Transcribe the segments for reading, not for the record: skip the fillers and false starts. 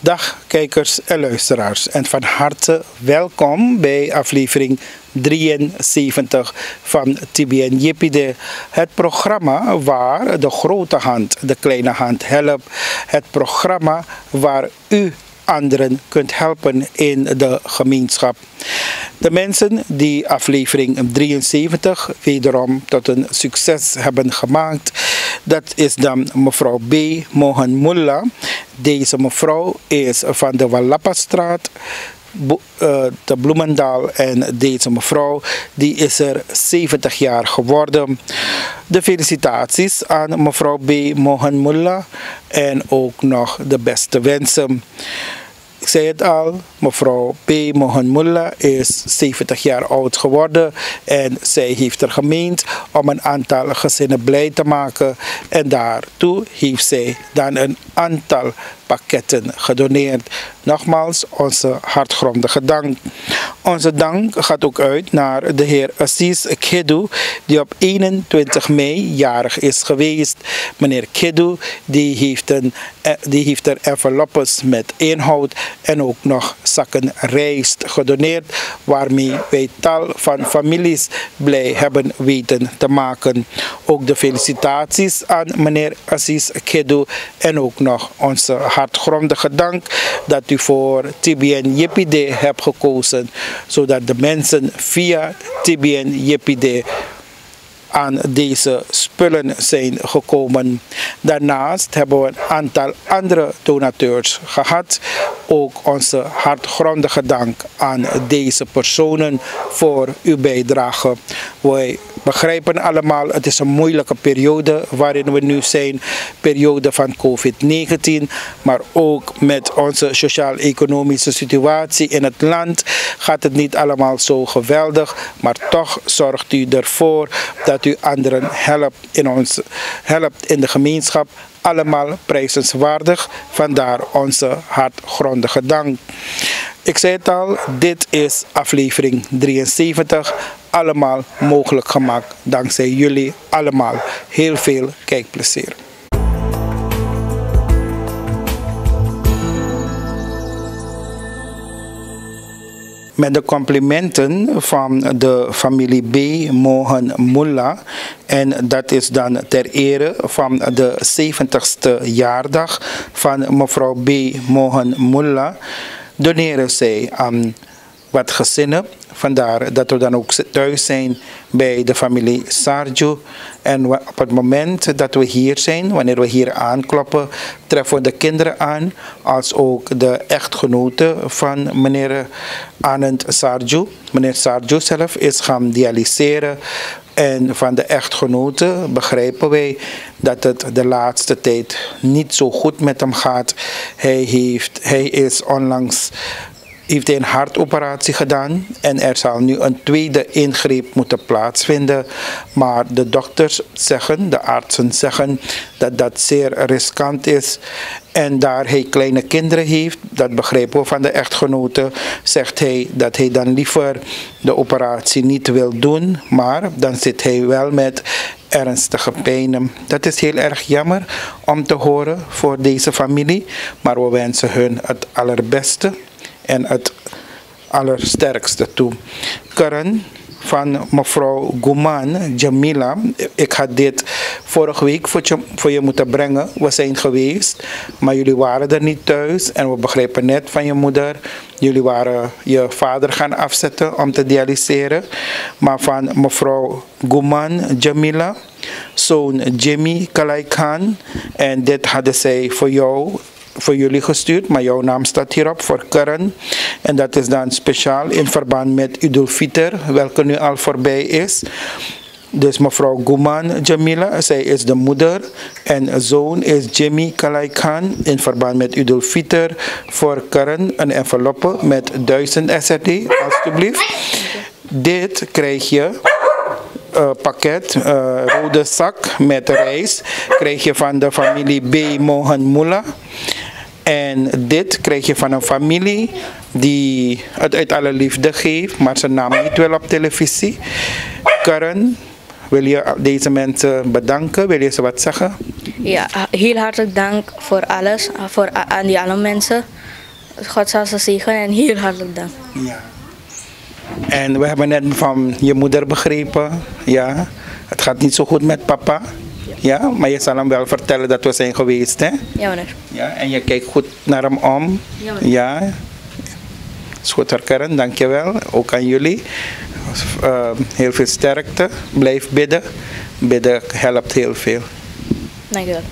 Dag kijkers en luisteraars en van harte welkom bij aflevering 73 van TBN Jipide. Het programma waar de grote hand de kleine hand helpt. Het programma waar u anderen kunt helpen in de gemeenschap. De mensen die aflevering 73 wederom tot een succes hebben gemaakt, dat is dan mevrouw B. Mohan Mullah. Deze mevrouw is van de Wallappastraat te Bloemendaal en deze mevrouw die is er 70 jaar geworden. De felicitaties aan mevrouw B. Mohan Mullah en ook nog de beste wensen. Ik zei het al, mevrouw P. Mohan Mullah is 70 jaar oud geworden en zij heeft er gemeend om een aantal gezinnen blij te maken en daartoe heeft zij dan een aantal pakketten gedoneerd. Nogmaals, onze hartgrondige dank. Onze dank gaat ook uit naar de heer Assis Kedu, die op 21 mei jarig is geweest. Meneer Kedu die heeft er enveloppes met inhoud en ook nog zakken rijst gedoneerd, waarmee wij tal van families blij hebben weten te maken. Ook de felicitaties aan meneer Assis Kedu en ook nog onze hartgrondige dank dat u voor TBN Jipide hebt gekozen, zodat de mensen via TBN Jipide aan deze spullen zijn gekomen. Daarnaast hebben we een aantal andere donateurs gehad. Ook onze hartgrondige dank aan deze personen voor uw bijdrage. Wij begrijpen allemaal, het is een moeilijke periode waarin we nu zijn. Periode van COVID-19, maar ook met onze sociaal-economische situatie in het land gaat het niet allemaal zo geweldig. Maar toch zorgt u ervoor dat u anderen helpt in de gemeenschap. Allemaal prijzenswaardig, vandaar onze hartgrondige dank. Ik zei het al, dit is aflevering 73, allemaal mogelijk gemaakt dankzij jullie allemaal. Heel veel kijkplezier. Met de complimenten van de familie B. Mohan Mullah. En dat is dan ter ere van de 70ste jaardag van mevrouw B. Mohan Mullah. Doneren zij aan wat gezinnen. Vandaar dat we dan ook thuis zijn bij de familie Sarju. En op het moment dat we hier zijn, wanneer we hier aankloppen, treffen we de kinderen aan, als ook de echtgenote van meneer Anand Sarju. Meneer Sarju zelf is gaan dialyseren. En van de echtgenote begrijpen wij dat het de laatste tijd niet zo goed met hem gaat. Hij is onlangs heeft een hartoperatie gedaan en er zal nu een tweede ingreep moeten plaatsvinden. Maar de dokters zeggen, de artsen zeggen dat dat zeer riskant is. En daar hij kleine kinderen heeft, dat begrijpen we van de echtgenote, zegt hij dat hij dan liever de operatie niet wil doen. Maar dan zit hij wel met ernstige pijnen. Dat is heel erg jammer om te horen voor deze familie. Maar we wensen hun het allerbeste en het allersterkste toe. Karen van mevrouw Guman Jamila. Ik had dit vorige week voor je moeten brengen. We zijn geweest, maar jullie waren er niet thuis. En we begrijpen net van je moeder. Jullie waren je vader gaan afzetten om te dialyseren. Maar van mevrouw Guman Jamila, zoon Jimmy Kalaikan. En dit hadden zij voor jullie gestuurd, maar jouw naam staat hierop voor Karen. En dat is dan speciaal in verband met Idul Fitr, welke nu al voorbij is. Dus mevrouw Guman Jamila, zij is de moeder. En zoon is Jimmy Kalaikan in verband met Idul Fitr. Voor Karen een enveloppe met 1000 SRD, alstublieft. Dit krijg je. Pakket, rode zak met rijst, krijg je van de familie B. Mohan Mullah. En dit krijg je van een familie die het uit alle liefde geeft, maar zijn naam niet wil op televisie. Karen, wil je deze mensen bedanken? Wil je ze wat zeggen? Ja, heel hartelijk dank voor alles, aan die alle mensen. God zal ze zegenen en heel hartelijk dank. Ja. En we hebben net van je moeder begrepen, ja. Het gaat niet zo goed met papa. Ja, maar je zal hem wel vertellen dat we zijn geweest, hè? Ja, meneer. Ja, en je kijkt goed naar hem om. Ja, meneer. Ja. Is goed, Karen, dankjewel. Ook aan jullie. Heel veel sterkte. Blijf bidden. Bidden helpt heel veel. Dank u wel.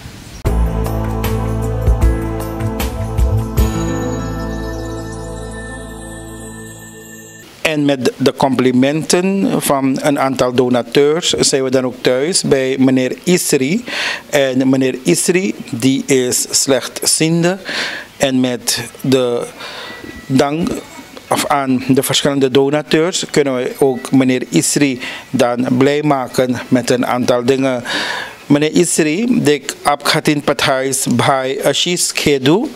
En met de complimenten van een aantal donateurs zijn we dan ook thuis bij meneer Isri. En meneer Isri die is slechtziende. En met de dank aan de verschillende donateurs kunnen we ook meneer Isri dan blij maken met een aantal dingen. Meneer Isri, dik abkhatin pathais bhai Ashish Khedu.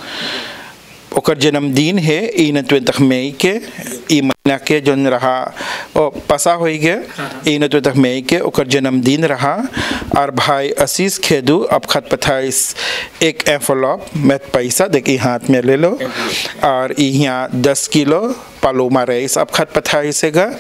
ओकर जन्मदिन है 21 मई के ई महीना के जन रहा पसा हो गया 21 मई के ओकर जन्मदिन रहा और भाई आशीष खेदू अब खत पथाइस एक एनवलप में पैसा देखिए हाथ में ले लो और यहाँ 10 किलो पालोमा राइस अब खत पथाइसेगा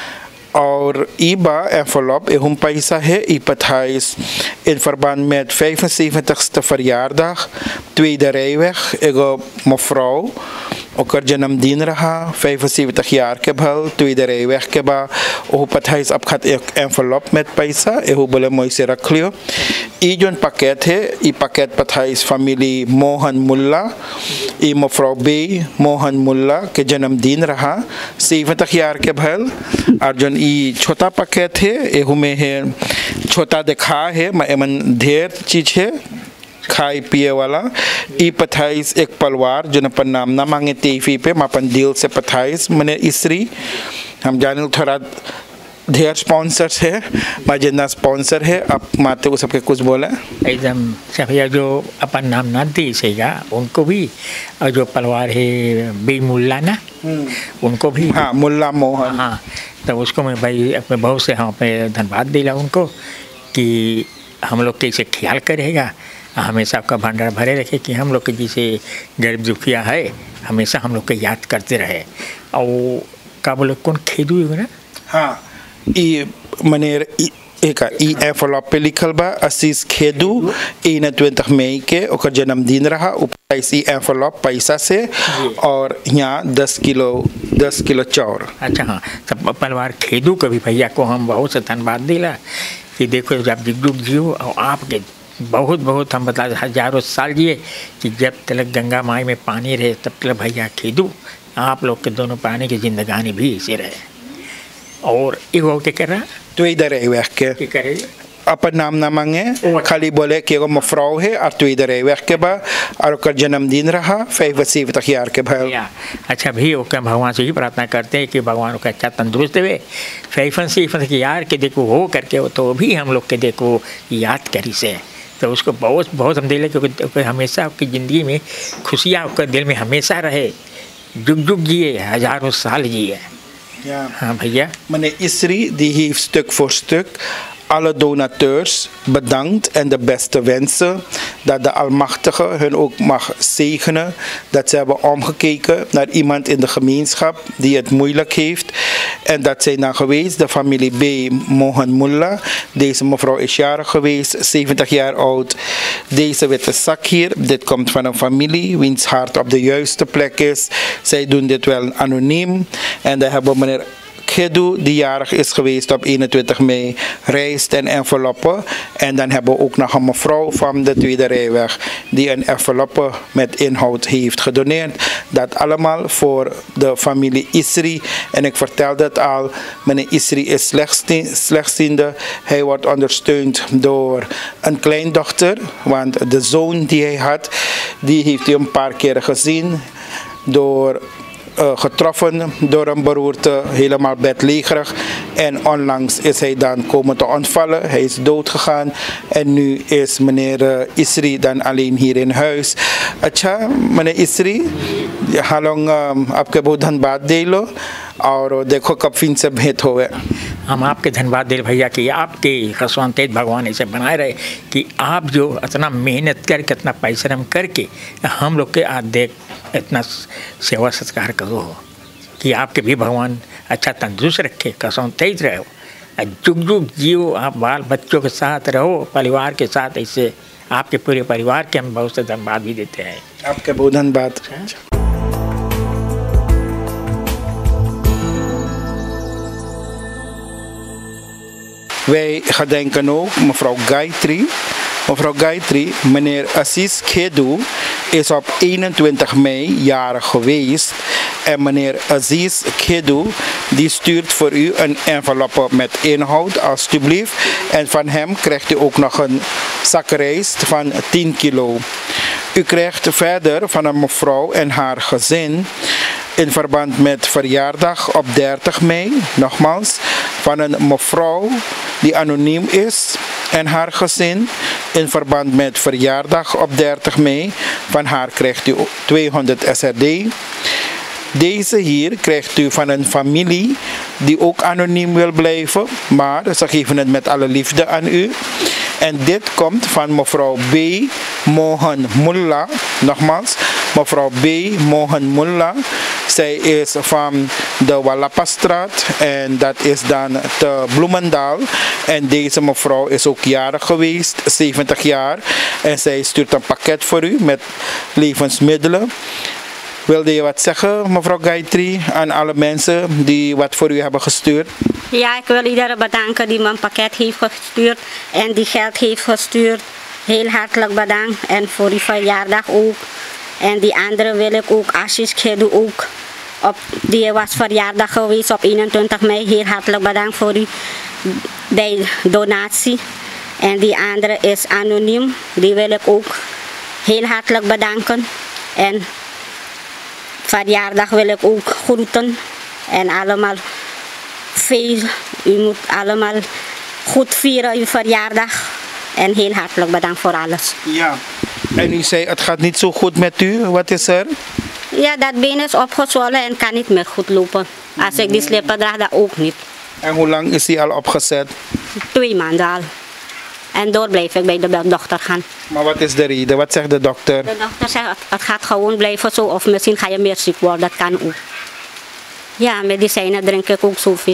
और IBA envelop een पैसा है IPATHIJs in verband met 75ste verjaardag Tweede Rijweg ego mevrouw ook er जन्मदिन रहा 75 jaar के भल Tweede Rijweg के बा ओ पथाइस अब खत एक envelop met पैसा एहो बोले मोई से रख लियो ई जोन पैकेट है ई पैकेट पथाइस फैमिली मोहन मुल्ला ई मफ्रौ बे मोहन मुल्ला के जन्मदिन रहा 70 jaar के भल और जोन ई छोटा पैकेट है एहू में है छोटा दिखा है मन ढेर चीज है खाई पिए वाला ई पथाइस एक पलवार जो अपन नाम ना मांगे टीवी पे अपन दिल से पथाइस मने इसरी हम जाने थोड़ा ढेर स्पॉन्सर्स है जितना स्पॉन्सर है आप माते वो सबके कुछ बोला एकदम भैया जो अपन नाम ना दी सेगा उनको भी और जो पलवार है बे मुल्ला ना उनको भी हाँ मुल्ला मोहन हाँ तो उसको मैं भाई अपने बहुत से हाँ पे धन्यवाद दिला उनको कि हम लोग के इसे ख्याल करेगा हमेशा आपका भंडार भरे रखे कि हम लोग के जिसे गरीब दुखिया है हमेशा हम लोग को याद करते रहे और का बोले कौन खेदू ना हाँ ई मने एक ई एनवलप पे लिखल बा आशीष खेदू 21 मई के ओकर जन्मदिन रहा ऊपर ई एनवलप पैसा से और यहाँ 10 किलो चाउर अच्छा हाँ सब परिवार खेदू कभी भैया को हम बहुत से धन्यवाद दिला कि देखो जब जुग जियो और आपके बहुत बहुत हम बता हजारों साल जिए कि जब तक गंगा माई में पानी रहे तब तक भैया खेदू आप लोग के दोनों पानी की जिंदगानी भी इसे रहे और वो क्या कर रहा Tweede Rijweg के करे अपन नाम ना मांगे खाली बोले कि एगो मफ्रौ है और Tweede Rijweg के बा और ओकर जन्मदिन रहा 75 jaar के भल अच्छा भी ओके भगवान से ही प्रार्थना करते हैं कि भगवान को अच्छा तंदुरुस्त देवे 75 यार के देखो हो करके तो भी हम लोग के देखो याद करी से तो उसको बहुत बहुत हम दिले क्योंकि हमेशा आपकी ज़िंदगी में खुशियाँ आपके दिल में हमेशा रहे जुग जुग जिए हजारों साल जिए Ja. हाँ भैया Meneer Isri die heeft stuk voor stuk alle donateurs bedankt en de beste wensen dat de Almachtige hun ook mag zegenen, dat ze hebben omgekeken naar iemand in de gemeenschap die het moeilijk heeft en dat zijn dan geweest de familie B. Mohan Mullah. Deze mevrouw is jarig geweest, 70 jaar oud. Deze witte zak hier, dit komt van een familie wiens hart op de juiste plek is. Zij doen dit wel anoniem en daar hebben meneer Kedu, die jarig is geweest op 21 mei, rijst en enveloppen. En dan hebben we ook nog een mevrouw van de Tweede Rijweg die een enveloppe met inhoud heeft gedoneerd. Dat allemaal voor de familie Isri. En ik vertelde het al, meneer Isri is slechtziende. Hij wordt ondersteund door een kleindochter, want de zoon die hij had, die heeft hij een paar keer gezien door getroffen door een beroerte, helemaal bedlegerig. En onlangs is hij dan komen te ontvallen. Hij is dood gegaan. En nu is meneer Isri dan alleen hier in huis. अच्छा meneer Isri, हालों आपके बहुत धन्यवाद दे लो और देखो कब फिर से भेंट होवे हम आपके धन्यवाद दे भैया कि आपके खसवान तेज भगवान ऐसे बनाए रहे कि आप जो इतना मेहनत करके इतना परिश्रम करके हम लोग के आज देख इतना सेवा सत्कार करो कि आपके भी भगवान अच्छा तंदुरुस्त रखे खसवान तेज रहो जुग जुग जियो आप बाल बच्चों के साथ रहो परिवार के साथ ऐसे आपके पूरे परिवार के हम बहुत से धन्यवाद भी देते हैं आपके बहुत धन्यवाद Wij gedenken ook mevrouw Gayatri. Mevrouw Gayatri, meneer Aziz Kedu is op 21 mei jarig geweest. En meneer Aziz Kedu die stuurt voor u een enveloppe met inhoud alstublieft. En van hem krijgt u ook nog een zak rijst van 10 kilo. U krijgt verder van een mevrouw en haar gezin in verband met verjaardag op 30 mei, nogmaals, van een mevrouw die anoniem is en haar gezin in verband met verjaardag op 30 mei. Van haar krijgt u 200 SRD. Deze hier krijgt u van een familie die ook anoniem wil blijven, maar ze geven het met alle liefde aan u. En dit komt van mevrouw B. Mohan Mullah. Nogmaals, mevrouw B. Mohan Mullah. Zij is van de Wallapastraat en dat is dan te Bloemendaal. En deze mevrouw is ook jarig geweest, 70 jaar. En zij stuurt een pakket voor u met levensmiddelen. Wilde je wat zeggen, mevrouw Gayatri, aan alle mensen die wat voor u hebben gestuurd? Ja, ik wil iedereen bedanken die me een pakket heeft gestuurd en die geld heeft gestuurd. Heel hartelijk bedankt en voor die verjaardag ook. En die andere wil ik ook, Aziz Kedu ook. Die was verjaardag geweest op 21 mei. Heel hartelijk bedankt voor die donatie. En die andere is anoniem. Die wil ik ook heel hartelijk bedanken. En verjaardag wil ik ook groeten. En allemaal veel. U moet allemaal goed vieren uw verjaardag. En heel hartelijk bedankt voor alles. Ja. En u zei het gaat niet zo goed met u. Wat is er? Ja, dat been is opgezwollen en kan niet meer goed lopen. Als ik die slipper draag, dat ook niet. En hoe lang is die al opgezet? 2 maanden al. En door blijf ik bij de dokter gaan. Maar wat is de reden? Wat zegt de dokter? De dokter zegt het gaat gewoon blijven zo of misschien ga je meer ziek worden. Dat kan ook. Ja, medicijnen drink ik ook zoveel.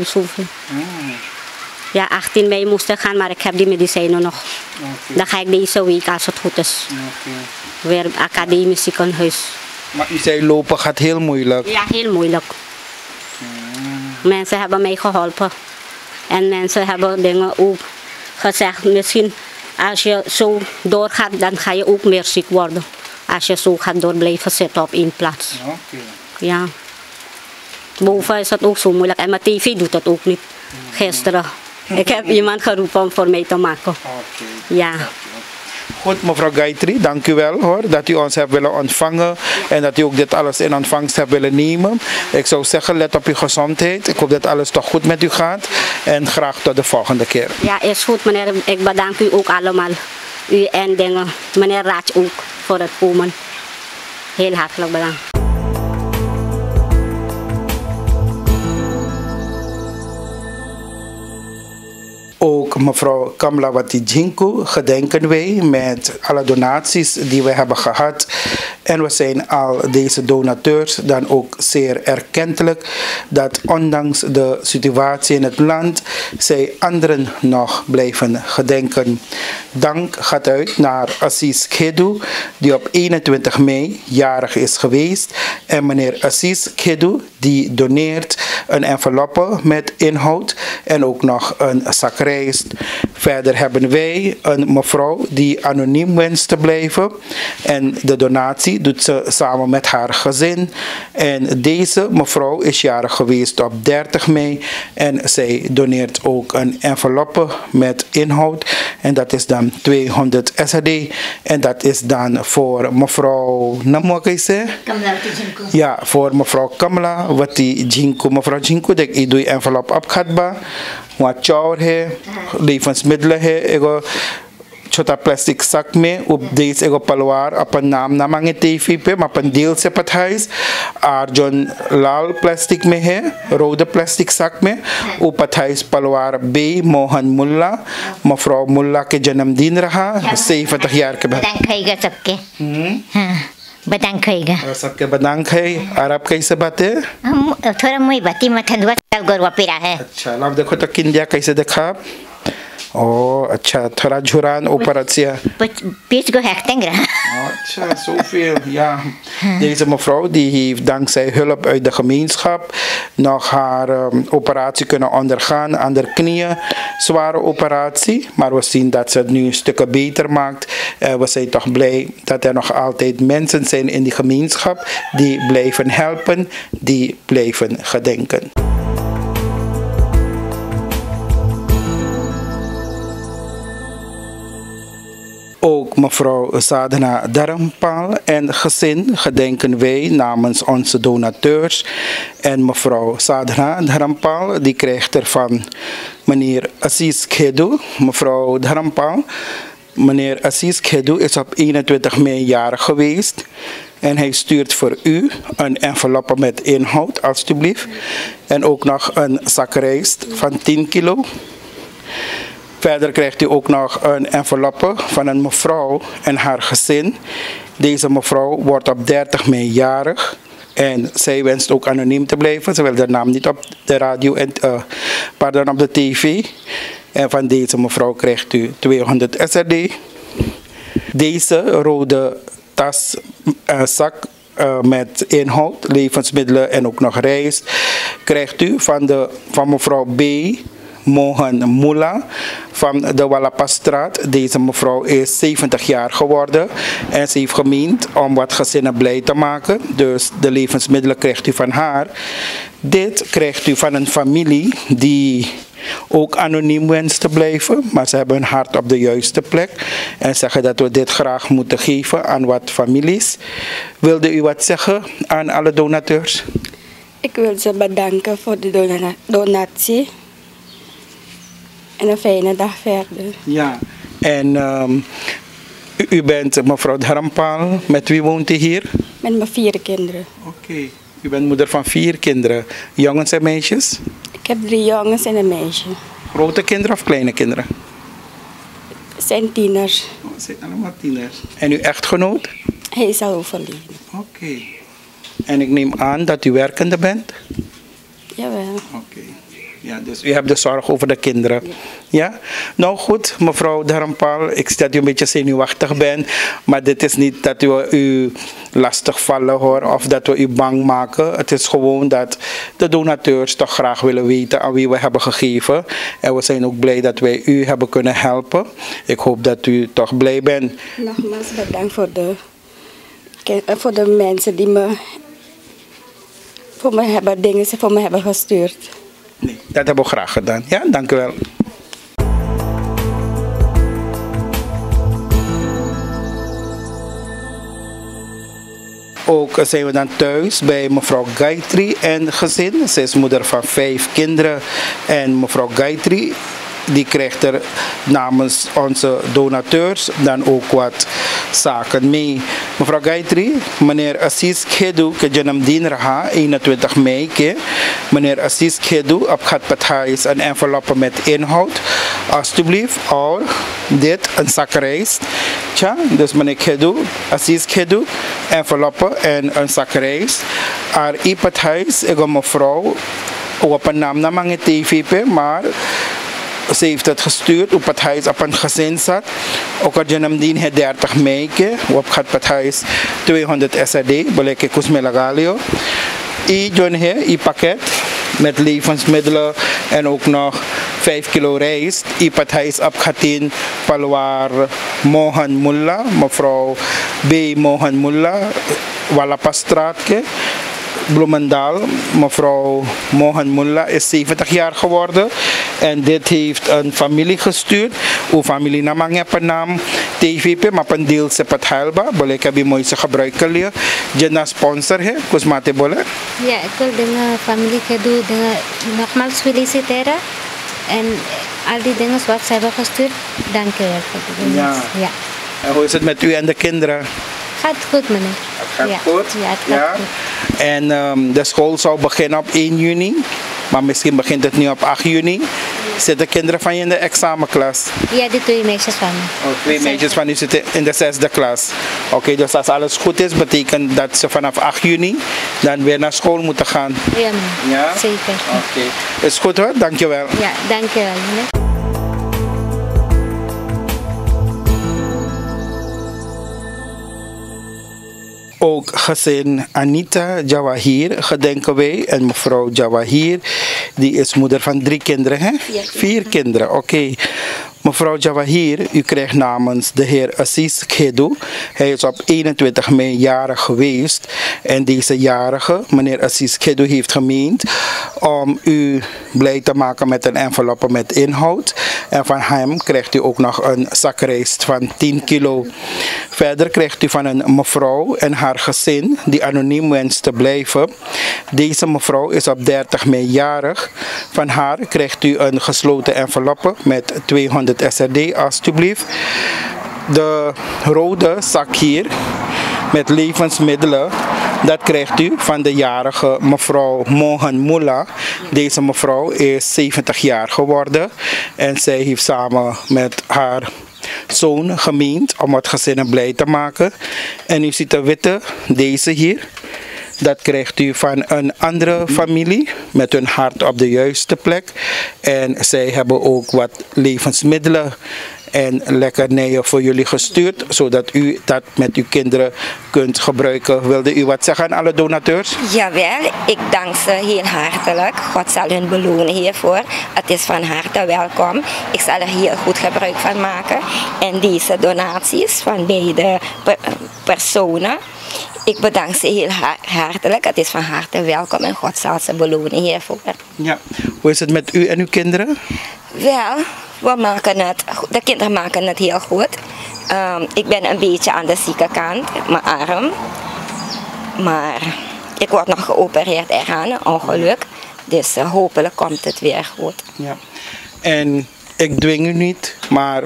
Ja, 18 mei moest ik gaan, maar ik heb die medicijnen nog. Dan ga ik deze week als het goed is. Weer academisch ziekenhuis. Maar u zei lopen gaat heel moeilijk. Ja, heel moeilijk. Mensen hebben mij geholpen. En mensen hebben dingen ook gezegd. Misschien als je zo doorgaat, dan ga je ook meer ziek worden. Als je zo gaat door blijven zitten op één plaats. Ja. Boven is het ook zo moeilijk. En mijn tv doet het ook niet. Gisteren. Ik heb iemand geroepen om voor mij te maken. Ja. Goed, mevrouw Gayatri, dank u wel hoor, dat u ons hebt willen ontvangen en dat u ook dit alles in ontvangst hebt willen nemen. Ik zou zeggen, let op uw gezondheid. Ik hoop dat alles toch goed met u gaat en graag tot de volgende keer. Ja, is goed meneer. Ik bedank u ook allemaal. U en dingen. Meneer Raad ook voor het komen. Heel hartelijk bedankt. Ook mevrouw Kamlawati Jinku gedenken wij met alle donaties die we hebben gehad. En we zijn al deze donateurs dan ook zeer erkentelijk dat ondanks de situatie in het land zij anderen nog blijven gedenken. Dank gaat uit naar Aziz Kedu die op 21 mei jarig is geweest. En meneer Aziz Kedu die doneert een enveloppe met inhoud en ook nog een zak rijst. Verder hebben wij een mevrouw die anoniem wenst te blijven. En de donatie doet ze samen met haar gezin. En deze mevrouw is jarig geweest op 30 mei. En zij doneert ook een enveloppe met inhoud. En dat is dan 200 SRD. En dat is dan voor mevrouw Namokaise. Ja, voor mevrouw Kamlawati Jinku. Mevrouw Jinku, ik doe envelop opgehad. Wat jou levensmiddelen छोटा plastic zak में op deze ego palwar अपन नाम ना मांगे TV पे अपन deel से पठाइस और जोन लाल plastic में है rode plastic zak में वो पठाइस palwar B मोहन मुल्ला मफ्रो मुल्ला के जन्मदिन रहा 70 jaar के बाद बदाम खाएगा सबके हाँ बदाम खाएगा सबके बदाम खाए और आप कैसे बात है हम थोड़ा मुई बाती मथन दुआ साल गोरवा पिरा है अच्छा अब देखो तो किंदिया कैसे देखा ओ अच्छा थोड़ा झुरान ऊपर अच्छा Pitch go hechtenger. Tja, zoveel. Ja. Deze mevrouw die heeft dankzij hulp uit de gemeenschap nog haar operatie kunnen ondergaan aan de knieën. Zware operatie, maar we zien dat ze het nu stukken beter maakt. We zijn toch blij dat er nog altijd mensen zijn in die gemeenschap die blijven helpen, die blijven gedenken. Ook mevrouw Sadhana Dharampal en gezin gedenken wij namens onze donateurs. En mevrouw Sadhana Dharampal die krijgt er van meneer Aziz Khedu. Mevrouw Dharampal, meneer Aziz Khedu is op 21 mei jarig geweest. En hij stuurt voor u een enveloppe met inhoud, alstublieft. En ook nog een zak rijst van 10 kilo. Verder krijgt u ook nog een enveloppe van een mevrouw en haar gezin. Deze mevrouw wordt op 30 mei jarig. En zij wenst ook anoniem te blijven. Ze wil de naam niet op de radio en op de tv. En van deze mevrouw krijgt u 200 SRD. Deze rode zak met inhoud, levensmiddelen en ook nog rijst krijgt u van mevrouw B. Mohan Mulla van de Wallapastraat. Deze mevrouw is 70 jaar geworden en ze heeft gemeend om wat gezinnen blij te maken. Dus de levensmiddelen krijgt u van haar. Dit krijgt u van een familie die ook anoniem wenst te blijven, maar ze hebben hun hart op de juiste plek en zeggen dat we dit graag moeten geven aan wat families. Wilde u wat zeggen aan alle donateurs? Ik wil ze bedanken voor de donatie. En een fijne dag verder. Ja, en u bent mevrouw Dharampal. Met wie woont u hier? Met mijn 4 kinderen. Oké. U bent moeder van 4 kinderen. Jongens en meisjes? Ik heb 3 jongens en een meisje. Grote kinderen of kleine kinderen? Het zijn tieners. Oh, het zijn allemaal tieners. En uw echtgenoot? Hij is al overleden. Oké. En ik neem aan dat u werkende bent? Jawel. Oké. Ja, dus u hebt de zorg over de kinderen. Ja? Nou goed, mevrouw Dharampal, ik zie dat u een beetje zenuwachtig bent. Maar dit is niet dat we u lastig vallen hoor, of dat we u bang maken. Het is gewoon dat de donateurs toch graag willen weten aan wie we hebben gegeven. En we zijn ook blij dat wij u hebben kunnen helpen. Ik hoop dat u toch blij bent. Nogmaals bedankt voor de mensen die voor me hebben gestuurd. Nee, dat hebben we graag gedaan. Ja, dank u wel. Ook zijn we dan thuis bij mevrouw Gayatri en gezin. Ze is moeder van 5 kinderen. En mevrouw Gayatri die krijgt er namens onze donateurs dan ook wat zaken mee. Mevrouw Gayatri, meneer Aziz Khedu के जन्मदिन रहा 21 mei के meneer Aziz Khedu अब gaat pathaïs een enveloppe met inhoud alstublieft और dit een zak rijst. Tja, dus meneer Khedu, Aziz Khedu, enveloppe en een zak rijst. Ar i pathaïs ego mevrouw op een naam na mange TV maar ze heeft het gestuurd op het huis op een gezin zat. Ook het janamdien het 30 mei op het huis 200 SRD, beleke kusmelagalio. I pakket met levensmiddelen en ook nog 5 kilo rijst. I het huis op Khatin Palwar Mohan Mulla, mevrouw B. Mohan Mulla, Wallapastraat. Bloemendaal, mevrouw Mohan Mulla is 70 jaar geworden en dit heeft een familie gestuurd. Uw familie namang heb een naam TVP, maar een deel sepat halba. Boleh ik heb je mooi ze gebruiken leer. Jena sponsor he, kusmate boleh? Ja, ik wil de familie Khedu nogmaals feliciteren en al die dingen wat ze hebben gestuurd, dank u wel voor de donatie. Ja. En hoe is het met u en de kinderen? Gaat goed, meneer. Het gaat goed? Ja, het gaat goed. En de school zou beginnen op 1 juni, maar misschien begint het nu op 8 juni. Zitten kinderen van je in de examenklas? Ja, die 2 meisjes van me. Oh, 2 meisjes van u zitten in de 6e klas. Oké, dus als alles goed is, betekent dat ze vanaf 8 juni dan weer naar school moeten gaan. Ja, meneer. Ja? Zeker. Oké. Is goed hoor, dankjewel. Ja, dank je wel, meneer. Ook gezin Anita Jawahir gedenken wij. En mevrouw Jawahir, die is moeder van 3 kinderen, hè? 4 kinderen, oké. Mevrouw Jawahir, u krijgt namens de heer Assis Gedu. Hij is op 21 mei jarig geweest. En deze jarige, meneer Assis Gedu, heeft gemeend om u blij te maken met een enveloppe met inhoud. En van hem krijgt u ook nog een zak rijst van 10 kilo. Verder krijgt u van een mevrouw en haar gezin die anoniem wenst te blijven. Deze mevrouw is op 30 mei jarig. Van haar krijgt u een gesloten enveloppe met 200 SRD alstublieft. De rode zak hier met levensmiddelen, dat krijgt u van de jarige mevrouw Mohan Mullah. Deze mevrouw is 70 jaar geworden en zij heeft samen met haar zoon gemeend om het gezin blij te maken. En u ziet de witte, deze hier. Dat krijgt u van een andere familie met hun hart op de juiste plek. En zij hebben ook wat levensmiddelen en lekkernijen voor jullie gestuurd, zodat u dat met uw kinderen kunt gebruiken. Wilde u wat zeggen aan alle donateurs? Jawel, ik dank ze heel hartelijk. God zal hun belonen hiervoor. Het is van harte welkom. Ik zal er heel goed gebruik van maken. En deze donaties van beide personen, ik bedank ze heel hartelijk. Het is van harte welkom en God zal ze belonen hiervoor. Ja. Hoe is het met u en uw kinderen? Wel, de kinderen maken het heel goed. Ik ben een beetje aan de zieke kant, mijn arm. Maar ik word nog geopereerd eraan, een ongeluk. Dus hopelijk komt het weer goed. Ja. En ik dwing u niet, maar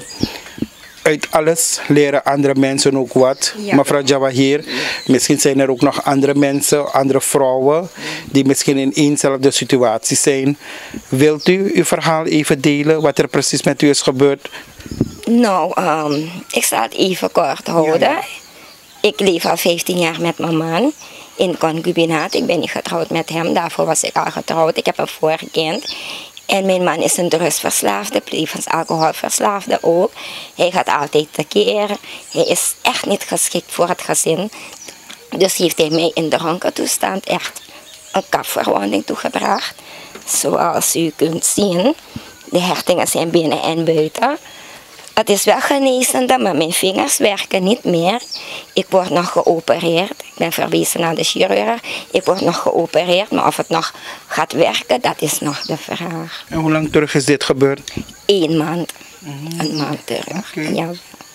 uit alles leren andere mensen ook wat. Ja. Mevrouw Jawahir, misschien zijn er ook nog andere mensen, andere vrouwen, die misschien in eenzelfde situatie zijn. Wilt u uw verhaal even delen, wat er precies met u is gebeurd? Nou, ik zal het even kort houden. Ja. Ik leef al 15 jaar met mijn man in concubinaat. Ik ben niet getrouwd met hem, daarvoor was ik al getrouwd. Ik heb een voorkind. En mijn man is een drugsverslaafde, tevens alcoholverslaafde ook. Hij gaat altijd tekeer. Hij is echt niet geschikt voor het gezin. Dus heeft hij mij in dronken toestand echt een kapverwonding toegebracht. Zoals u kunt zien, de hechtingen zijn binnen en buiten. Het is wel genezende, maar mijn vingers werken niet meer. Ik word nog geopereerd. Ik ben verwezen naar de chirurg. Ik word nog geopereerd, maar of het nog gaat werken, dat is nog de vraag. En hoe lang terug is dit gebeurd? 1 maand. Een maand terug. Okay. Ja.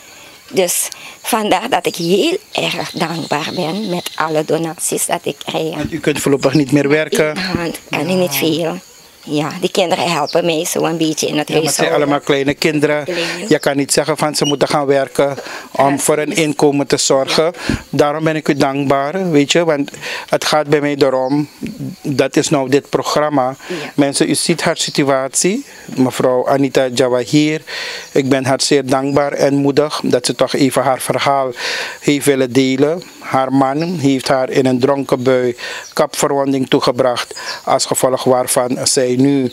Dus vandaar dat ik heel erg dankbaar ben met alle donaties dat ik krijg. Want u kunt voorlopig niet meer werken? Hand kan ik niet veel. Ja, die kinderen helpen mij zo een beetje in het huishouden. Het zijn allemaal kleine kinderen. Je kan niet zeggen van ze moeten gaan werken om voor een inkomen te zorgen. Daarom ben ik u dankbaar, weet je. Want het gaat bij mij erom, dat is nou dit programma. Ja. Mensen, u ziet haar situatie. Mevrouw Anita Jawahir. Ik ben haar zeer dankbaar en moedig dat ze toch even haar verhaal heeft willen delen. Haar man heeft haar in een dronken bui kapverwonding toegebracht. Als gevolg waarvan zij nu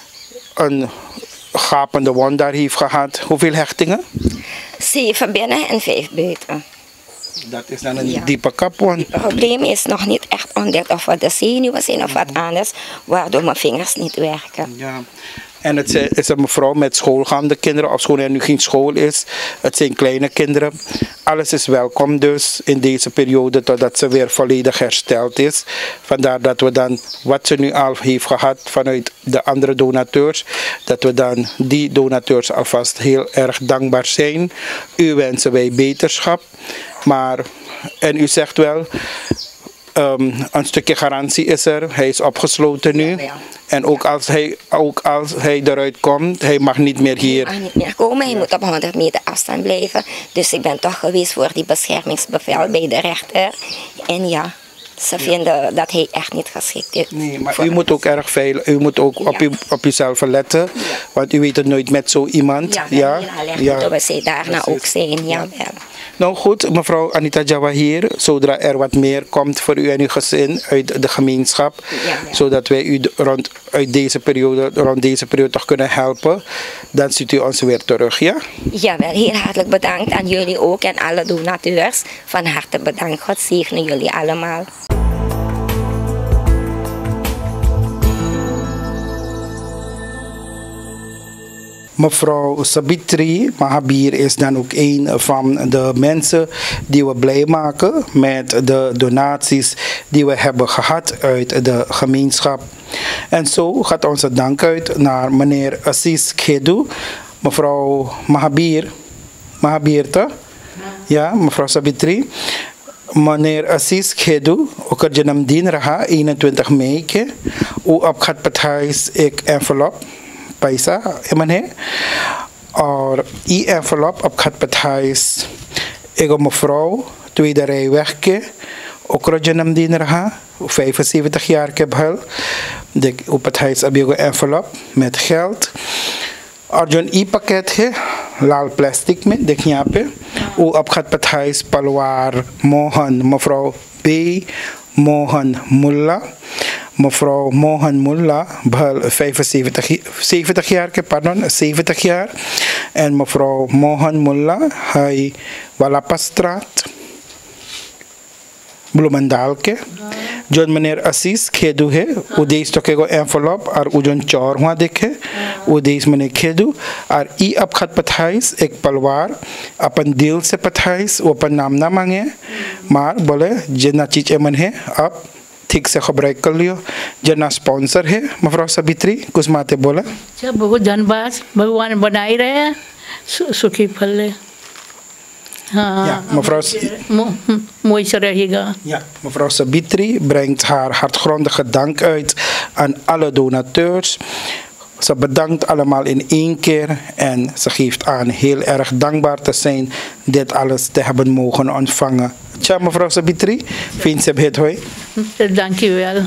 een gapende wond daar heeft gehad. Hoeveel hechtingen? 7 binnen en 5 buiten. Dat is dan een diepe kapwond. Het probleem is nog niet echt ontdekt of het de zenuwen zijn of wat anders, waardoor mijn vingers niet werken. Ja. En het is een mevrouw met schoolgaande kinderen, of schoon er nu geen school is. Het zijn kleine kinderen. Alles is welkom dus in deze periode totdat ze weer volledig hersteld is. Vandaar dat we dan wat ze nu al heeft gehad vanuit de andere donateurs, dat we dan die donateurs alvast heel erg dankbaar zijn. U wensen wij beterschap. Maar, en u zegt wel, een stukje garantie is er. Hij is opgesloten nu. Ja. En ook als hij eruit komt, hij mag niet meer hier. Hij mag niet meer komen, hij moet op 100 meter afstand blijven. Dus ik ben toch geweest voor die beschermingsbevel bij de rechter. En ja, ze vinden dat hij echt niet geschikt is. Nee, maar u moet ook erg veilig, u moet ook op uzelf letten. Ja. Want u weet het nooit met zo iemand. Ja, moeten we ze daarna ook zijn. Ja. Nou goed, mevrouw Anita Jawahir, zodra er wat meer komt voor u en uw gezin uit de gemeenschap, zodat wij u rond deze periode toch kunnen helpen, dan ziet u ons weer terug, ja? Jawel, heel hartelijk bedankt aan jullie ook en alle donateurs. Van harte bedankt, God zegene jullie allemaal. Mevrouw Sabitri Mahabir is dan ook een van de mensen die we blij maken met de donaties die we hebben gehad uit de gemeenschap. En zo gaat onze dank uit naar meneer Assis Kedu, mevrouw Mahabir toch? Ja, mevrouw Sabitri. Meneer Assis Kedu, ook er janam din raha 21 mei ke, u opgat pathais ek envelop पैसा एमने और ई एनवेलप अब खत पठाइस एगो mevrouw tweede rijweg के ओकरो जन्मदिन रहा 75 jaar के भल देख उ पठाइस अब एगो एनवेलप met geld और जो ई पैकेट है लाल प्लास्टिक में देखिए यहाँ पे उ अब खत पठाइस पलवार Mohan mevrouw B Mohan Mulla. Mevrouw Mohan Mulla, 70 jaar, pardon, 70 jaar. En mevrouw Mohan Mulla, hij Walapastraat, Bloemendaalke. John meneer Assis Kedu है, उदेश तो केगो envelope और उजन चौर हुआ देखे, उदेश मने Kedu और ई अब खत पठाइस एक पलवार अपन दिल से पठाइस वो अपन नाम ना मांगे मार बोले जितना चीज़ एमन है अब ठीक से खबर कर लियो जना स्पॉन्सर है मफरा सबित्री कुछ माते बोला अच्छा बहुत धन्यवाद भगवान बनाई रहे सुखी फल Ja, mooi रहेगा. Ja, mevrouw Sabitri brengt haar hartgrondige dank uit aan alle donateurs. Ze bedankt allemaal in één keer en ze geeft aan heel erg dankbaar te zijn dit alles te hebben mogen ontvangen. Tja, mevrouw Sabitri, vindt ze het hoor? Dank u wel.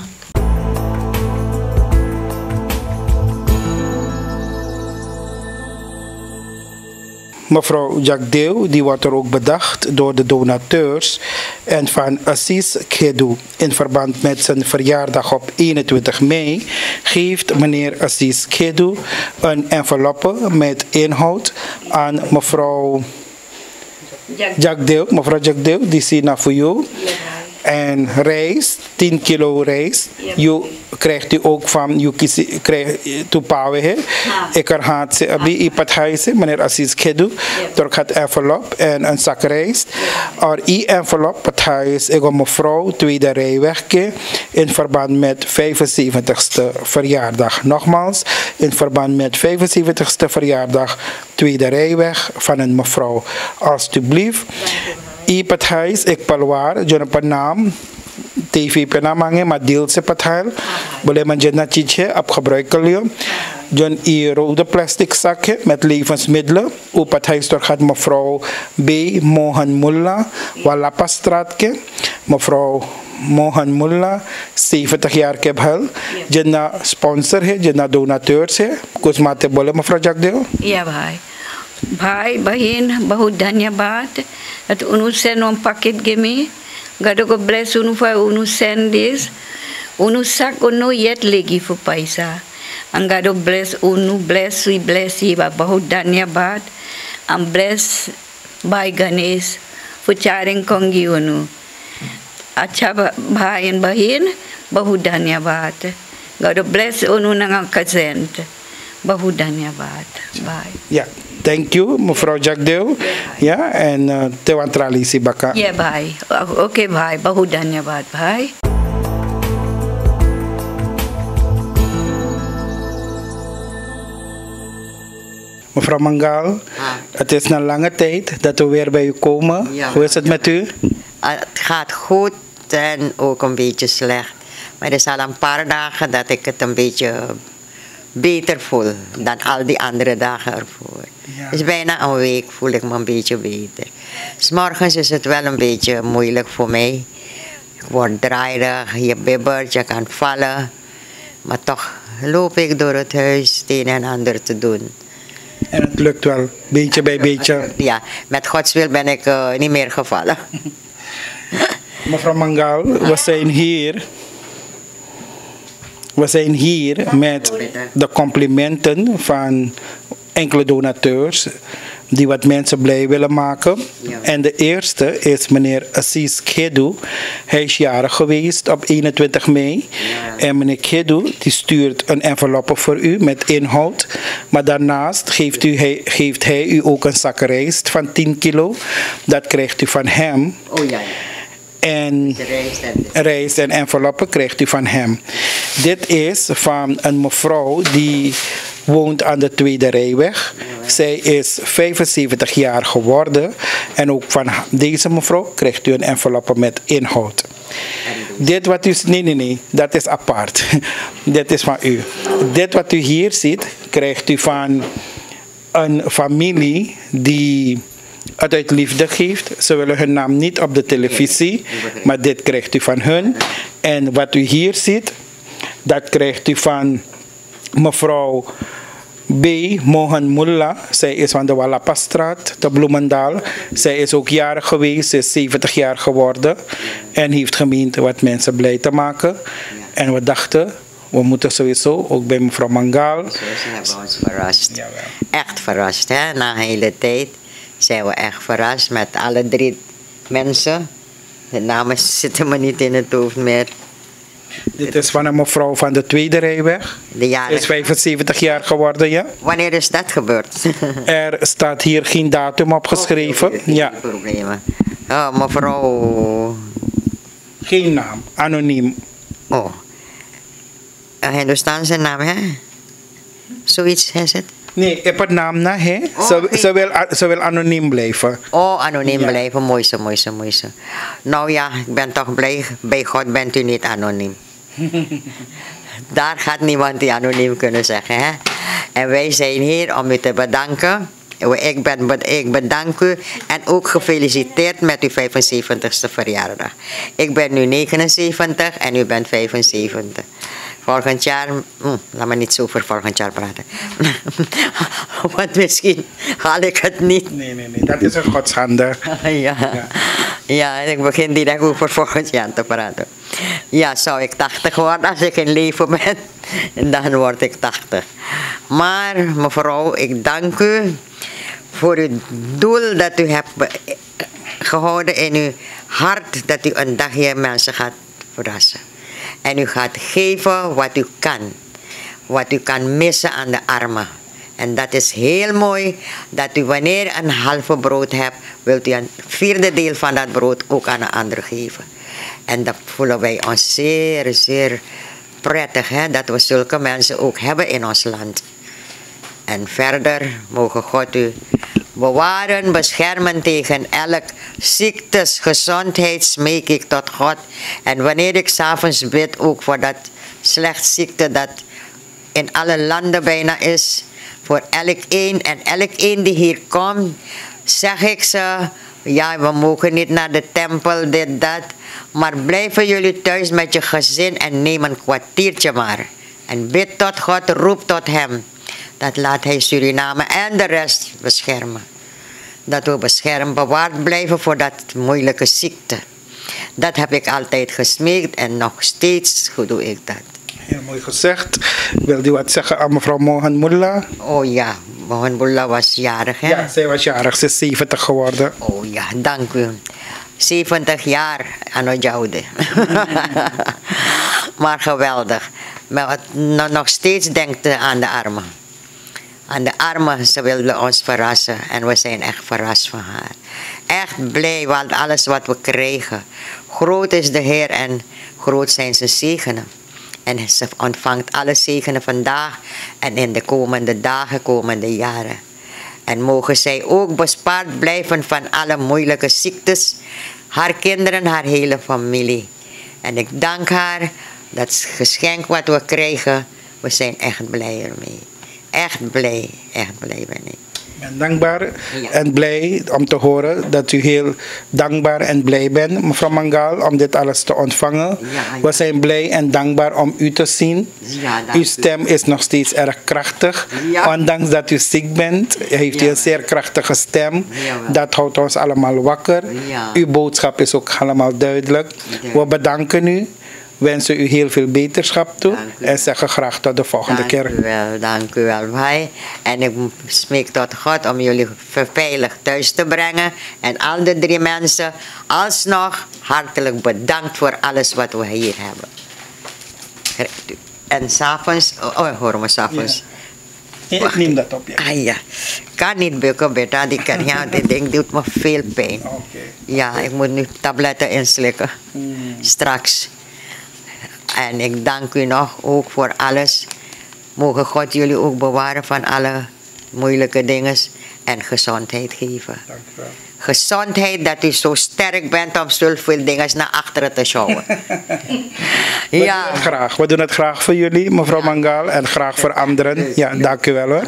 Mevrouw Jagdeo, die wordt er ook bedacht door de donateurs en van Assis Kedu. In verband met zijn verjaardag op 21 mei geeft meneer Assis Kedu een enveloppe met inhoud aan mevrouw Jagdeo. Mevrouw Jagdeo, die zie naar voor jou. En rijst, 10 kilo rijst. Je krijgt u ook van, je krijgt toepawen. Ik had ze abi ipathaise, meneer Assis Kedu, door het envelop en een zak rijst. Er die envelop pathaise, ik mevrouw tweede rijwegke in verband met 75ste verjaardag. Nogmaals, in verband met 75ste verjaardag tweede rijweg van een mevrouw. Alsjeblieft. I pathais ek palwar जो न नाम TV पे नाम मांगे मा दिल से पठाल बोले man जितना चीज है आप खबर कर लियो जोन ई rode plastic zak है met levensmiddelen u pathais door gaat mevrouw B Mohan Mulla Walapastraat ke mevrouw Mohan Mulla 70 jaar के भल जितना स्पॉन्सर है जितना डोनेटर्स है कुछ माते बोले मफरा जगदेव या भाई बहन बहुत धन्यवाद dat unu send een pakket gemi gado go bless unu fa unu send this unu sak unu yet legi fu paisa angado bless unu bless we bless you bahut dhanyabad am bless by Ganesh fu charing kongi unu acha bhai and bahin bahut dhanyabad gado bless unu nang kazent bahut dhanyabad bye ja thank you, mevrouw Jagdeo. Ja, en Tewan Tralisi Baka. Ja, bhai. Oké, bhai. Bahut dhanyabad, bhai. Mevrouw Mangal, het is een lange tijd dat we weer bij u komen. Ja. Hoe is het met u? Het gaat goed. en ook een beetje slecht. Maar het is al een paar dagen dat ik het een beetje beter voel dan al die andere dagen ervoor. Ja. Dus bijna een week voel ik me een beetje beter. 's Morgens is het wel een beetje moeilijk voor mij. Ik word draaierig, je bibbert, je kan vallen. Maar toch loop ik door het huis het een en ander te doen. En het lukt wel, beetje bij beetje. Ja, met Gods wil ben ik niet meer gevallen. Mevrouw Mangal, we zijn hier met de complimenten van enkele donateurs die wat mensen blij willen maken. Ja. En de eerste is meneer Assis Kedu. Hij is jarig geweest op 21 mei. Ja. En meneer Kedu die stuurt een enveloppe voor u met inhoud. Maar daarnaast geeft hij u ook een zak rijst van 10 kilo. Dat krijgt u van hem. Oh ja. En rijst en enveloppen krijgt u van hem. Dit is van een mevrouw die woont aan de Tweede Rijweg. Zij is 75 jaar geworden. En ook van deze mevrouw krijgt u een enveloppe met inhoud. Dit wat u... Nee, dat is apart. Dit is van u. Dit wat u hier ziet, krijgt u van een familie die het uit liefde geeft. Ze willen hun naam niet op de televisie, maar dit krijgt u van hun. En wat u hier ziet, dat krijgt u van mevrouw B. Mohan Mullah. Zij is van de Walapastraat, de Bloemendaal. Zij is ook jarig geweest, ze is 70 jaar geworden. En heeft gemeend wat mensen blij te maken. En we dachten, we moeten sowieso, ook bij mevrouw Mangal. Ze hebben ons verrast. Jawel. Echt verrast, hè? Na een hele tijd zijn we echt verrast met alle 3 mensen. De namen zitten me niet in het hoofd meer. Dit is van een mevrouw van de Tweede Rijweg. De Ze jaren. is 75 jaar geworden, ja. Wanneer is dat gebeurd? Er staat hier geen datum opgeschreven. Geen Ja, problemen. Oh, mevrouw. geen naam, anoniem. Oh. Een Hindoestaanse naam, hè? Zoiets is het. Nee, ik heb het naam na, hè. Oh, Ze wil anoniem blijven. Oh, anoniem Ja. blijven. Mooi zo. Nou ja, ik ben toch blij. Bij God bent u niet anoniem. Daar gaat niemand die anoniem kunnen zeggen, hè. En wij zijn hier om u te bedanken. Ik bedank u en ook gefeliciteerd met uw 75ste verjaardag. Ik ben nu 79 en u bent 75. Volgend jaar, laat me niet zo over volgend jaar praten. Want misschien haal ik het niet. Nee, dat is een godshande. Ja, ik begin direct over volgend jaar te praten. Ja, zou ik 80 worden als ik in leven ben, dan word ik 80. Maar mevrouw, ik dank u voor uw doel dat u hebt gehouden in uw hart, dat u een dagje mensen gaat verrassen. En u gaat geven wat u kan missen aan de armen. En dat is heel mooi, dat u wanneer een halve brood hebt, wilt u een 4e deel van dat brood ook aan een ander geven. En dat voelen wij ons zeer, zeer prettig, hè, dat we zulke mensen ook hebben in ons land. En verder mogen God u bewaren, beschermen tegen elk ziektes, gezondheid, smeek ik tot God. En wanneer ik 's avonds bid, ook voor dat slecht ziekte dat in alle landen bijna is, voor elk een die hier komt, zeg ik ze, ja, we mogen niet naar de tempel, dit, dat, maar blijven jullie thuis met je gezin en neem een kwartiertje maar. En bid tot God, roep tot hem. Dat laat hij Suriname en de rest beschermen. Dat we beschermd, bewaard blijven voor dat moeilijke ziekte. Dat heb ik altijd gesmeekt en nog steeds goed doe ik dat. Heel mooi gezegd. Wil u wat zeggen aan mevrouw Mohan Mullah? Oh ja, Mohan Mullah was jarig, hè? Ja, zij was jarig. Ze is 70 geworden. Oh ja, dank u. 70 jaar aan het joude. Maar geweldig. Maar nog steeds denkt aan de armen. Aan de armen, ze wilde ons verrassen. En we zijn echt verrast van haar. Echt blij, want alles wat we kregen. Groot is de Heer en groot zijn zijn zegenen. En ze ontvangt alle zegenen vandaag en in de komende dagen, komende jaren. En mogen zij ook bespaard blijven van alle moeilijke ziektes. Haar kinderen, haar hele familie. En ik dank haar. Dat geschenk wat we krijgen, we zijn echt blij ermee. Echt blij ben ik. Ik ben dankbaar en blij om te horen dat u heel dankbaar en blij bent, mevrouw Mangal, om dit alles te ontvangen. We zijn blij en dankbaar om u te zien. Uw stem is nog steeds erg krachtig. Ondanks dat u ziek bent, heeft u een zeer krachtige stem. Dat houdt ons allemaal wakker. Uw boodschap is ook allemaal duidelijk. We bedanken u. Wensen u heel veel beterschap toe en zeggen graag tot de volgende keer. Dank u wel, wij. En ik smeek tot God om jullie veilig thuis te brengen. En al de 3 mensen, alsnog hartelijk bedankt voor alles wat we hier hebben. En s'avonds, horen we s'avonds. Ja. Ik neem dat op, ja. Ah ja, kan niet bukken, beta. Die ding doet me veel pijn. Ja, ik moet nu tabletten inslikken. Straks. En ik dank u nog ook voor alles. Mogen God jullie ook bewaren van alle moeilijke dingen en gezondheid geven. Dank u wel. Gezondheid, dat u zo sterk bent om zoveel dingen naar achteren te sjouwen. We doen het graag voor jullie, mevrouw Mangal, en graag voor anderen. Ja, dank u wel hoor.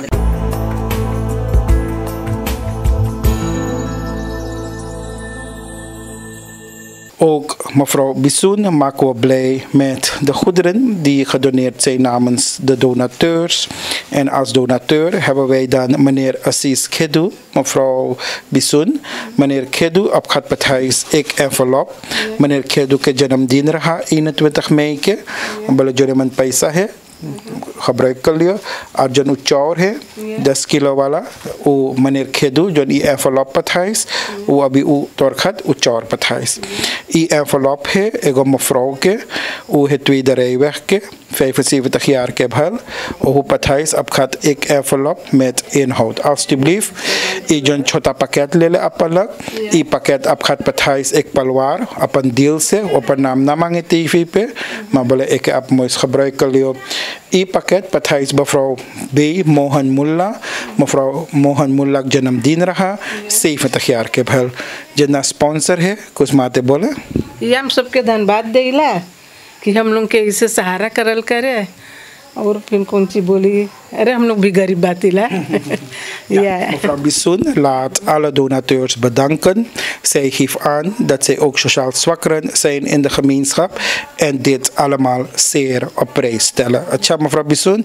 Ook mevrouw Bissoen maken we blij met de goederen die gedoneerd zijn namens de donateurs. En als donateur hebben wij dan meneer Assis Kedu, mevrouw Bissoen, meneer Kedu op Gatpathuis, ik envelop, meneer Kedu ke janam din raha 21 mei ke, ambala joreman paisa hai. gebruik ke लिए और जो चाउर है 10 किलो वाला वो मनेर खेदू जो ई एनवेलप पथाइस वो अभी वो तोरखत वो चाउर पथाइस ई एनवेलप है एगो मफ्राउ के वो है twee weg के 75 jaar के भल वो पथाइस अब खत एक एनवेलप met inhoud alsjeblieft ई जो छोटा पैकेट ले ले अपलक ई पैकेट अब खत पथाइस एक पलवार अपन दिल से अपन नाम ना मांगे टीवी पे maar बोले एक आप मोइस gebruik ke लिए ई पैकेट पथाइस mevrouw B. Mohan Mulla mevrouw Mohan Mulla जन्मदिन रहा 70 jaar के भल जना स्पॉन्सर है कुछ माते बोले ये हम सबके धन्यवाद देला कि हम लोग के इसे सहारा करल करे और फिर कौन सी बोली अरे हम लोग भी गरीब बातीला mevrouw Bissoen laat alle donateurs bedanken. Zij geeft aan dat zij ook sociaal zwakkeren zijn in de gemeenschap en dit allemaal zeer op prijs stellen. Tja, mevrouw Bissoen.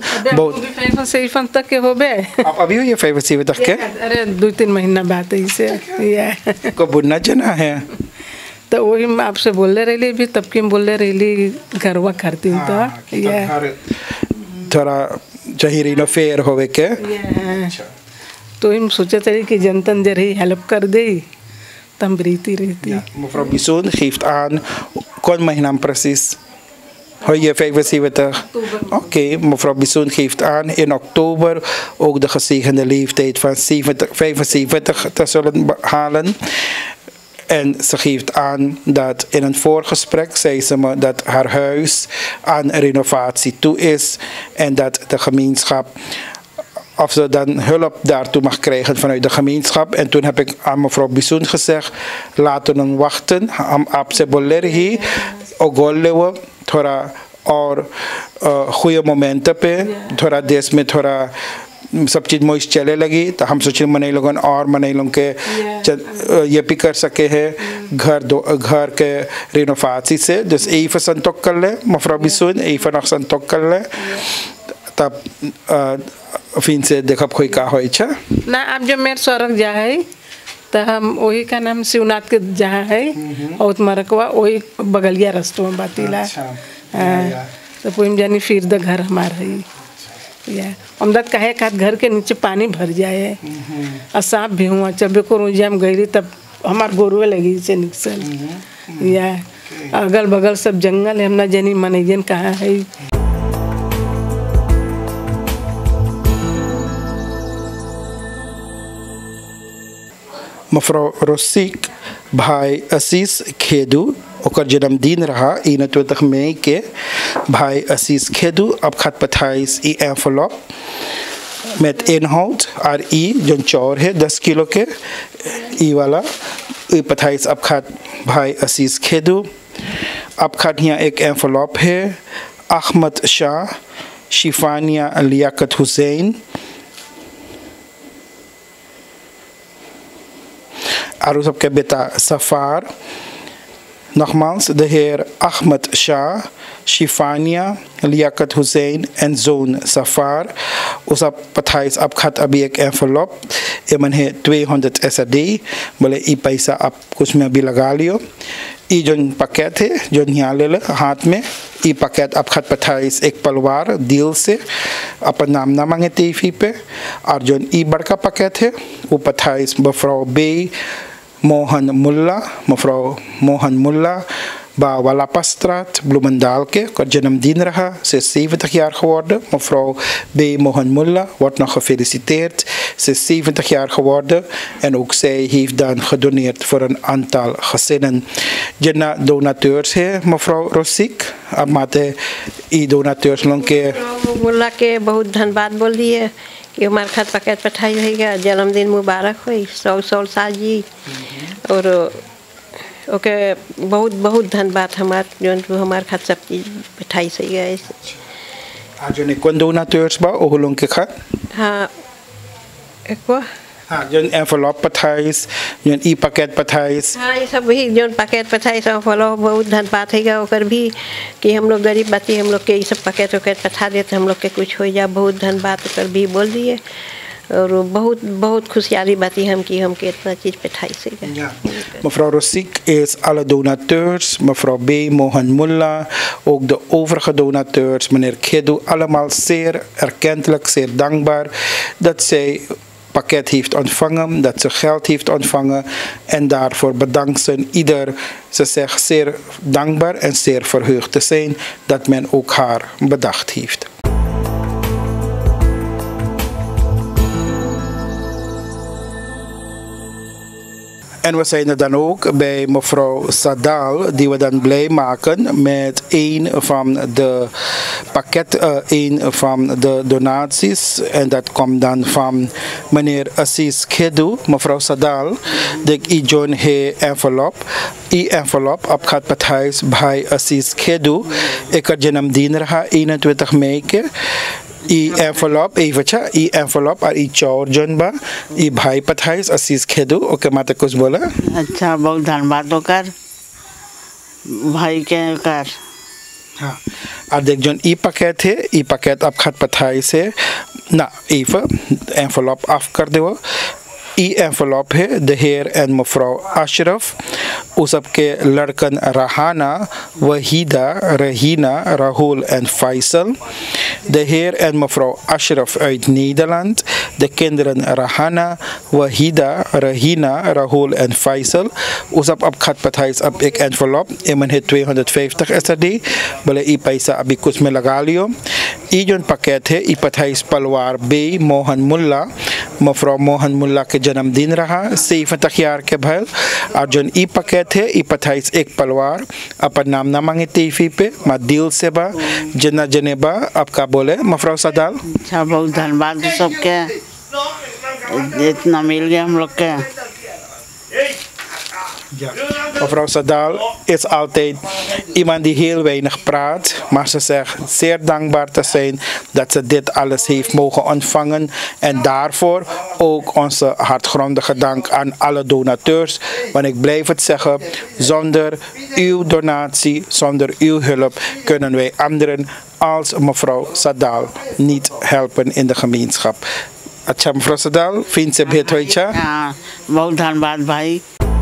75 के हो बे अभी हुई है 75 के अरे 2-3 महीना बात है इसे को बुनना जना है तो वही मैं आपसे बोल रही भी तब की बोल रही घरवा करती हूँ तो ये थोड़ा चाहिए रिनोवेट होवे के तो हम सोचे थे कि जनतन जर ही हेल्प कर दे तम रहती mevrouw Bissoen geeft aan kon mijn naam precies Hoi je 75. Oké, mevrouw Bissoen geeft aan in oktober ook de gezegende leeftijd van 75 te zullen halen. En ze geeft aan dat in een voorgesprek zei ze me dat haar huis aan renovatie toe is en dat de gemeenschap of ze dan hulp daartoe mag krijgen vanuit de gemeenschap. En toen heb ik aan mevrouw Bissoen gezegd, laten we wachten. Op se bolerhi, ogolewe, thora और goede momenten पे थोड़ा देश में थोड़ा सब चीज़ मोइस चले लगी तो हम सोचे मने लोगों और मने लोगों के ये भी कर सके हैं घर के रिनोवेशन से जैसे even संतोष कर ले mevrouw Bissoen even nog संतोष कर ले तब फिर से देखा कोई का हो इच्छा ना अब जो मेरे सौरभ जा है तो हम वही का नाम शिवनाथ के जहाँ है और मरकवा वही बगलिया रास्तों में बातीला तो पूरी जानी फिर द घर हमारा है या अमदाद कहे का घर के नीचे पानी भर जाए और सांप भी हुआ जब को रोज हम गई तब हमार गोरुए लगी से निकसल या अगल बगल सब जंगल है हम ना जानी मनैजन कहाँ है mevrouw Rosik भाई असीस खेदू ओकर जन्मदिन रहा 21 मई के भाई असीस खेदू अब खत पथाइस ई एनवेलप met inhoud RI जोन चाउर है 10 किलो के ई वाला ई पथाइस अब खत भाई असीस खेदू आपखात यहाँ एक envelop है अहमद शाह शिफानिया लियाकत हुसैन और सबके बेटा सफार nogmaals de heer Ahmed Shah, Shifania, Liaquat Hussein en zoon Safar. Usap pathais abkhat abhi ek envelope. Eman hai 200 SRD. Bole i paisa आप कुछ में अभी लगा लियो. ई जोन पैकेट है जो यहाँ ले ले हाथ में ई पैकेट abkhat pathais एक पलवार दिल से अपन नाम ना मांगे टीवी पे और जोन ई बड़का पैकेट है वो pathais mevrouw B. Mohan Mulla, mevrouw Mohan Mulla, bij Walapastraat, Bloemendaal, haar jannamdien raha. Ze is 70 jaar geworden. Mevrouw B. Mohan Mulla wordt nog gefeliciteerd. Ze is 70 jaar geworden en ook zij heeft dan gedoneerd voor een aantal gezinnen. Janna donateurs है mevrouw Rosik. Amate ई donateurs लोग मुल्ला के बहुत धन्यवाद बोल दिए कि हमारे खात पैकेट पठाई रहेगा जन्मदिन मुबारक हुई 100 साल जी और ओके बहुत बहुत धन्यवाद हमारे जो हमारे खात सब चीज पठाई सही है आज ने कौन donateurs बा ओ लोग के खात हाँ एक हाँ जो envelope पठाइस जो ई पैकेट पठाइस हाँ ये सब भी जो पैकेट पठाइस envelope बहुत धन्यवाद है ओकर भी कि हम लोग गरीब बाती हम लोग के ये सब पैकेट वैकेट पठा देते हम लोग के कुछ हो जा बहुत धन्यवाद ओकर भी बोल दिए और बहुत बहुत खुशहाली बाती हम कि हम के इतना चीज़ पठाई से Mevrouw Rosik is alle donateurs, mevrouw B. Mohan Mulla, ook de overige donateurs, meneer Kedu, allemaal zeer erkentelijk, zeer dankbaar dat zij pakket heeft ontvangen, dat ze geld heeft ontvangen en daarvoor bedankt ze ieder. Ze zegt zeer dankbaar en zeer verheugd te zijn dat men ook haar bedacht heeft. En we zijn er dan ook bij mevrouw Sadal, die we dan blij maken met een van de een van de donaties. En dat komt dan van meneer Assis Kedu, mevrouw Sadal. De ijon he envelop. I envelop op gaat het huis bij Assis Kedu. Ik had jannamdien raha 21 mei. E envelope eventje ई envelope और ई चौर जोन बा ई भाई पठाइस असीस खेदू ओके माते कुछ बोला अच्छा बहुत धन्यवाद होकर भाई के कर हाँ और देख जोन ई पैकेट है ई पैकेट आप खत पठाइस है ना even envelope af कर दो ई envelope है de heer en mevrouw Ashraf उस सबके लड़कन रहाना वहीदा रहina Rahul en Faisal de heer en mevrouw Ashraf uit Nederland de kinderen Rahana Wahida Rahina Rahul en Faisal उस अब खत पठाइस अब एक envelope एमन है 250 SRD बोले ई पैसा अभी कुछ में लगा लियो ई जोन पैकेट है ई पठाइस पलवार बे मोहन मुल्ला मफरो मोहन मुल्ला के जन्मदिन रहा 70 jaar के भल और जोन ई पैकेट है ई पठाइस एक पलवार अपन नाम ना मांगे टीवी पे मा दिल से बा जना जनेबा आपका बोले मफरो सदाल अच्छा बहुत धन्यवाद सबके इतना मिल गया हम लोग के Ja. Mevrouw Sadal is altijd iemand die heel weinig praat, maar ze zegt zeer dankbaar te zijn dat ze dit alles heeft mogen ontvangen en daarvoor ook onze hartgrondige dank aan alle donateurs, want ik blijf het zeggen, zonder uw donatie, zonder uw hulp kunnen wij anderen als mevrouw Sadal niet helpen in de gemeenschap. अच्छा मफरो सदाल फिर से भेंट हुई छा हाँ बहुत धन्यवाद भाई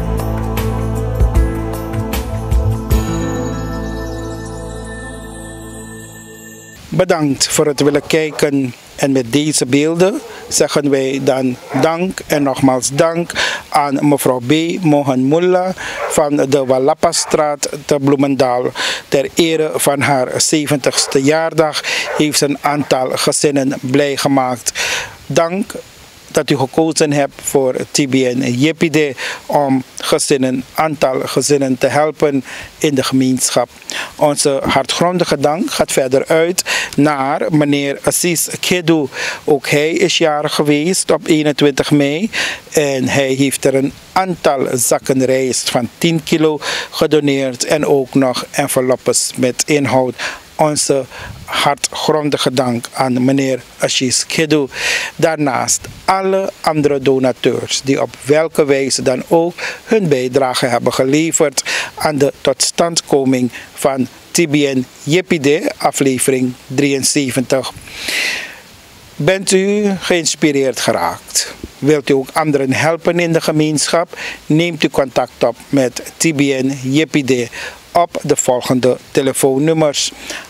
Bedankt voor het willen kijken en met deze beelden zeggen wij dan dank en nogmaals dank aan mevrouw B. Mohan Mulla van de Walapastraat te Bloemendaal. Ter ere van haar 70ste jaardag heeft ze een aantal gezinnen blij gemaakt. Dank dat u gekozen hebt voor TBN Jipide om aantal gezinnen te helpen in de gemeenschap. Onze hartgrondige dank gaat verder uit naar meneer Assis Kedu. Ook hij is jarig geweest op 21 mei en hij heeft er een aantal zakken rijst van 10 kilo gedoneerd en ook nog enveloppes met inhoud. Onze hartgrondige dank aan meneer Assis Kedu. Daarnaast alle andere donateurs die op welke wijze dan ook hun bijdrage hebben geleverd aan de totstandkoming van TBN Jipide, aflevering 73. Bent u geïnspireerd geraakt? Wilt u ook anderen helpen in de gemeenschap? Neemt u contact op met TBN Jipide op de volgende telefoonnummers: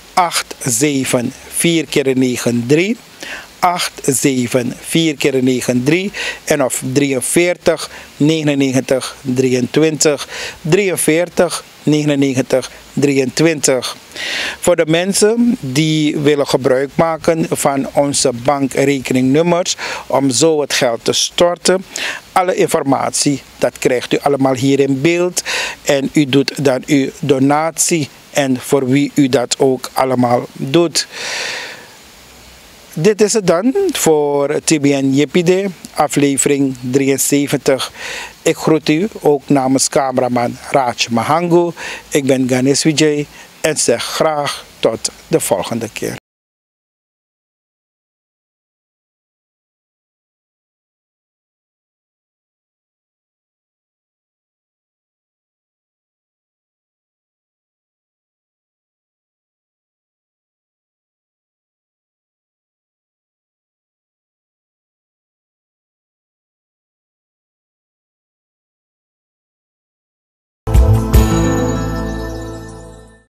874-93, 874-93 en of 43 99 23, 43 99 23. Voor de mensen die willen gebruik maken van onze bankrekeningnummers om zo het geld te storten, alle informatie, dat krijgt u allemaal hier in beeld en u doet dan uw donatie en voor wie u dat ook allemaal doet. Dit is het dan voor TBN Jipide, aflevering 73. Ik groet u ook namens cameraman Raj Mahangu. Ik ben Ganesh Vijay en zeg graag tot de volgende keer.